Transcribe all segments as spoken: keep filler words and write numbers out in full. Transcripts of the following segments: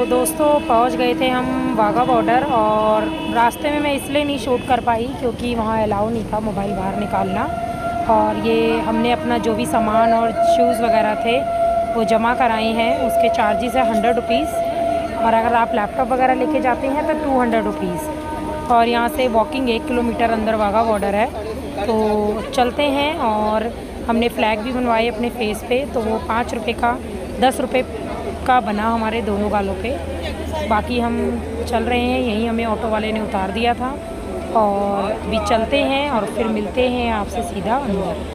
दोस्तों पहुंच गए थे हम वाघा बॉर्डर, और रास्ते में मैं इसलिए नहीं शूट कर पाई क्योंकि वहां अलाउ नहीं था मोबाइल बाहर निकालना। और ये हमने अपना जो भी सामान और शूज़ वगैरह थे वो जमा कराए हैं, उसके चार्जेस है हंड्रेड रुपीज़। और अगर आप लैपटॉप वगैरह लेके जाते हैं तो टू हंड्रेड रुपीज़। और यहाँ से वॉकिंग एक किलोमीटर अंदर वाघा बॉर्डर है, तो चलते हैं। और हमने फ़्लैग भी बनवाए अपने फेस पे, तो वो पाँच रुपये का दस रुपये का बना हमारे दोनों गालों पे। बाकी हम चल रहे हैं, यहीं हमें ऑटो वाले ने उतार दिया था। और अभी चलते हैं और फिर मिलते हैं आपसे सीधा अंदर।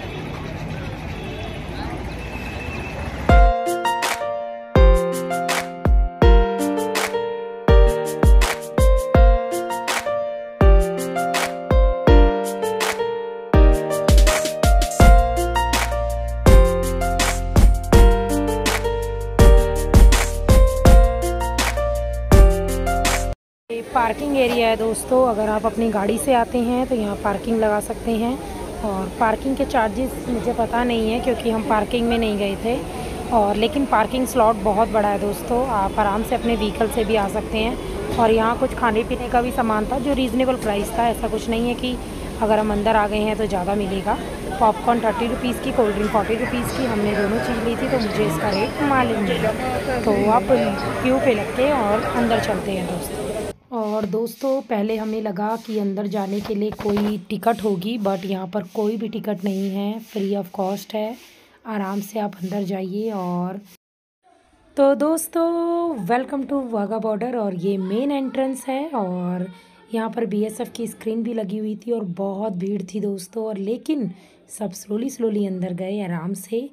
पार्किंग एरिया है दोस्तों, अगर आप अपनी गाड़ी से आते हैं तो यहाँ पार्किंग लगा सकते हैं। और पार्किंग के चार्जेस मुझे पता नहीं है क्योंकि हम पार्किंग में नहीं गए थे। और लेकिन पार्किंग स्लॉट बहुत बड़ा है दोस्तों, आप आराम से अपने व्हीकल से भी आ सकते हैं। और यहाँ कुछ खाने पीने का भी सामान था जो रीज़नेबल प्राइस था, ऐसा कुछ नहीं है कि अगर हम अंदर आ गए हैं तो ज़्यादा मिलेगा। पॉपकॉर्न थर्टी रुपीज़ की, कोल्ड ड्रिंक फोर्टी रुपीज़ की, हमने दोनों चीज़ ली थी तो मुझे इसका रेट मालूम नहीं। तो आप क्यू पे लग के और अंदर चलते हैं दोस्तों। और दोस्तों पहले हमें लगा कि अंदर जाने के लिए कोई टिकट होगी, बट यहाँ पर कोई भी टिकट नहीं है, फ्री ऑफ कॉस्ट है, आराम से आप अंदर जाइए। और तो दोस्तों वेलकम टू वाघा बॉर्डर, और ये मेन एंट्रेंस है। और यहाँ पर बीएसएफ की स्क्रीन भी लगी हुई थी और बहुत भीड़ थी दोस्तों। और लेकिन सब स्लोली स्लोली अंदर गए आराम से।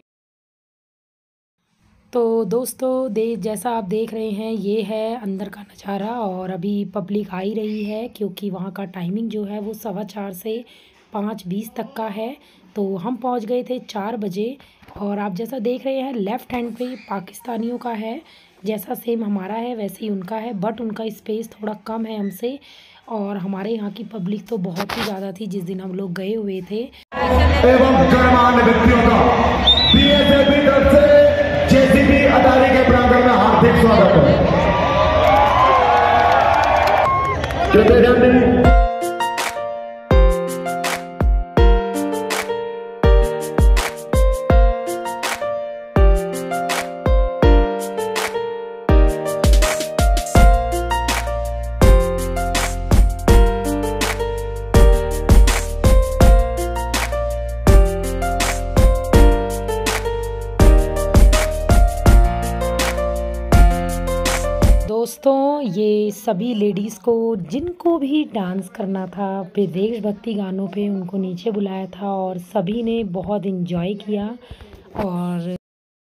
तो दोस्तों दे जैसा आप देख रहे हैं ये है अंदर का नज़ारा। और अभी पब्लिक आ ही रही है क्योंकि वहाँ का टाइमिंग जो है वो सवा चार से पाँच बीस तक का है। तो हम पहुँच गए थे चार बजे। और आप जैसा देख रहे हैं लेफ़्ट हैंड पे पाकिस्तानियों का है, जैसा सेम हमारा है वैसे ही उनका है, बट उनका स्पेस थोड़ा कम है हमसे। और हमारे यहाँ की पब्लिक तो बहुत ही ज़्यादा थी जिस दिन हम लोग गए हुए थे। एवं गणमान्य व्यक्तियों का बीएसएफ की तरफ से जेसीबी अदारी के प्रांगण में हार्दिक स्वागत है। कृपया ध्यान दें। दोस्तों ये सभी लेडीज़ को जिनको भी डांस करना था फिर देशभक्ति गानों पे, उनको नीचे बुलाया था और सभी ने बहुत इन्जॉय किया। और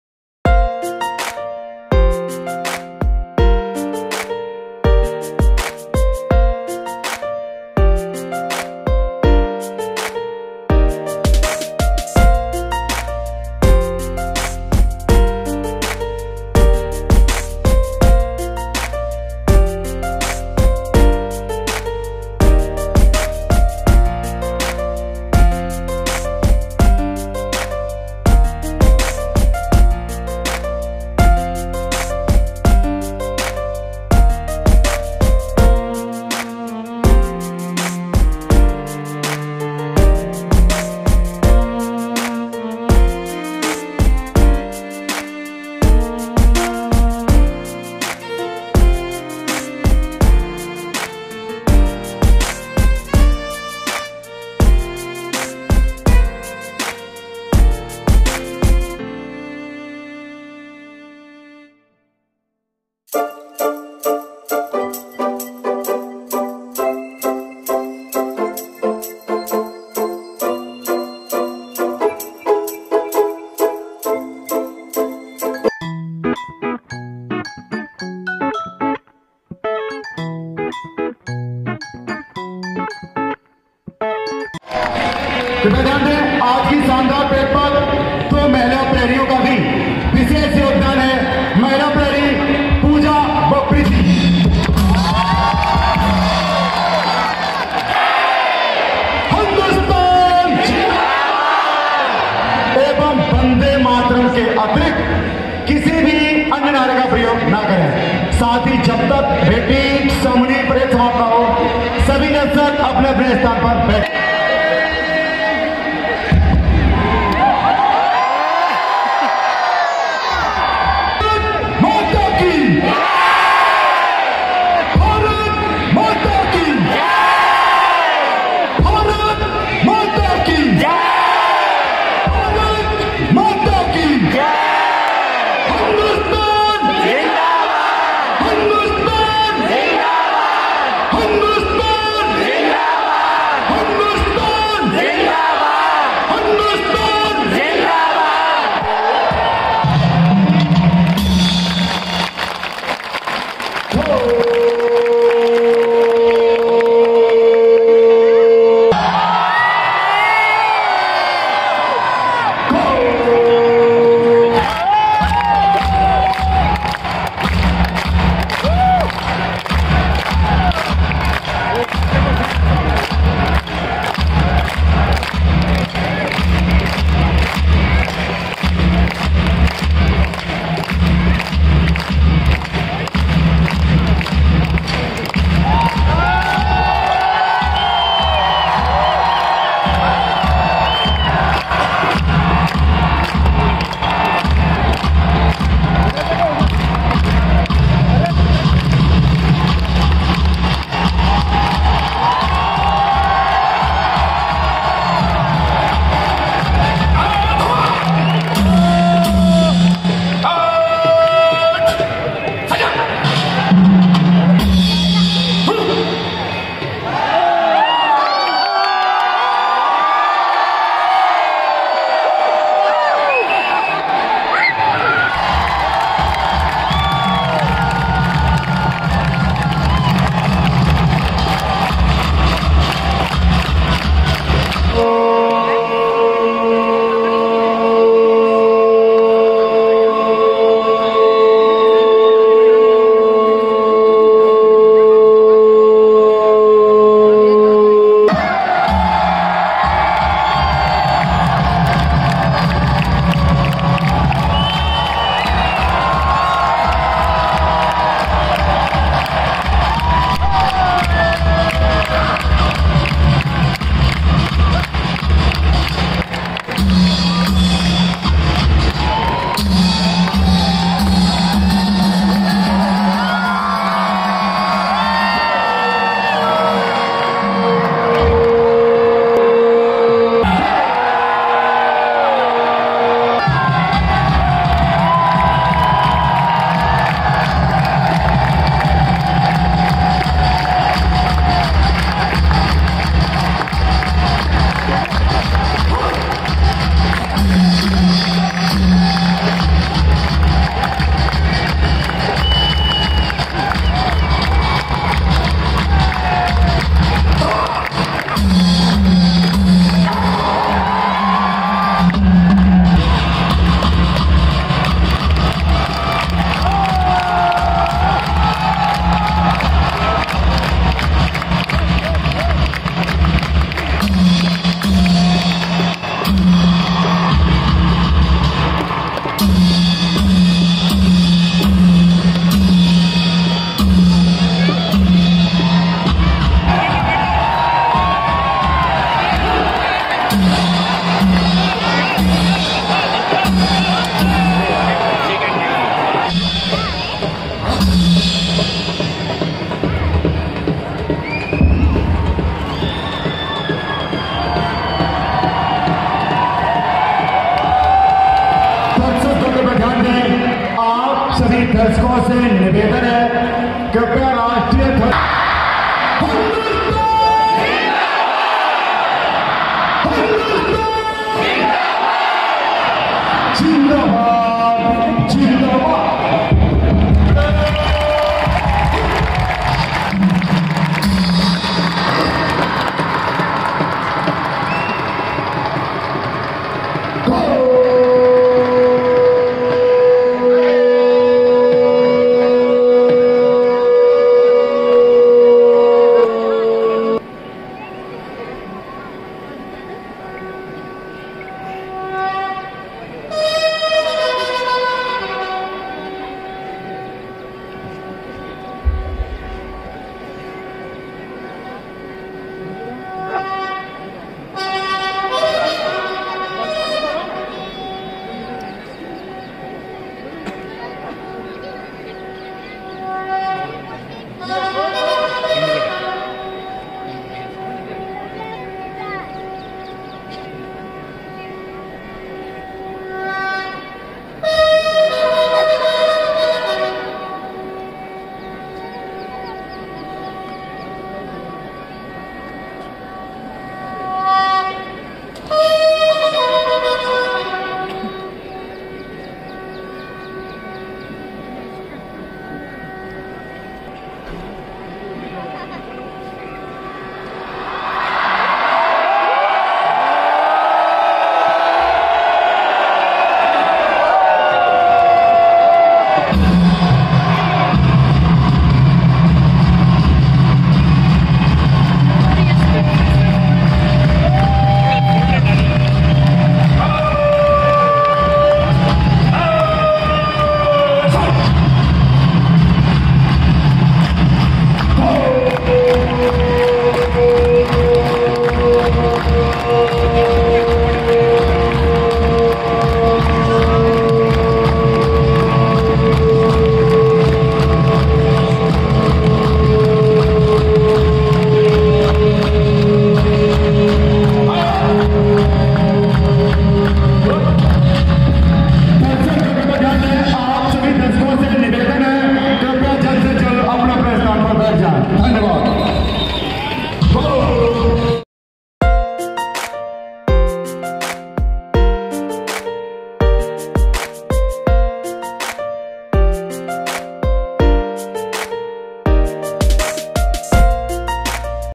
कृपया ध्यान दें, आज की शानदार पेट पर दो महिला प्रहरियों का भी विशेष योगदान है। महिला प्रहरी पूजा व प्रीति। हिंदुस्तान एवं वंदे मातरम के अतिरिक्त किसी भी अन्य नारे का प्रयोग न करें। साथ ही जब तक बेटी समनी परेड समाप्त ना हो सभी दर्शक अपने अपने स्थान पर बैठ। दर्शकों से निवेदन है कृपया राष्ट्रीय जिंदाबाद।